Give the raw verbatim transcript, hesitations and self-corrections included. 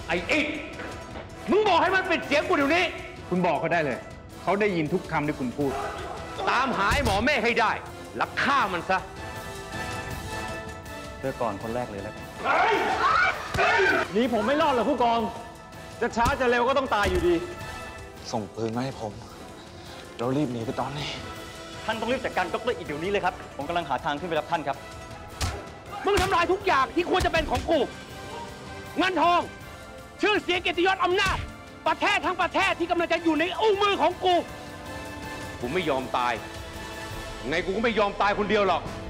ไอ้อิดมึงบอกให้มันปิดเสียงกูเดี๋ยวนี้คุณบอกเขาได้เลยเขาได้ยินทุกคำที่คุณพูดตามหาหมอเมฆให้ได้แล้วฆ่ามันซะเพื่อก่อนคนแรกเลยแล้วกันหนีผมไม่รอดหรอกผู้กองจะช้าจะเร็วก็ต้องตายอยู่ดีส่งปืนมาให้ผมเรารีบหนีไปตอนนี้ท่านต้องรีบจัดการดร.อีกเดี๋ยวนี้เลยครับผมกำลังหาทางขึ้นไปรับท่านครับมึงทำลายทุกอย่างที่ควรจะเป็นของกูเงินทองชื่อเสียงเกียรติยศอำนาจประเทศทั้งประเทศที่กำลังจะอยู่ในอุ้งมือของกูกูไม่ยอมตายไงกูก็ไม่ยอมตายคนเดียวหรอก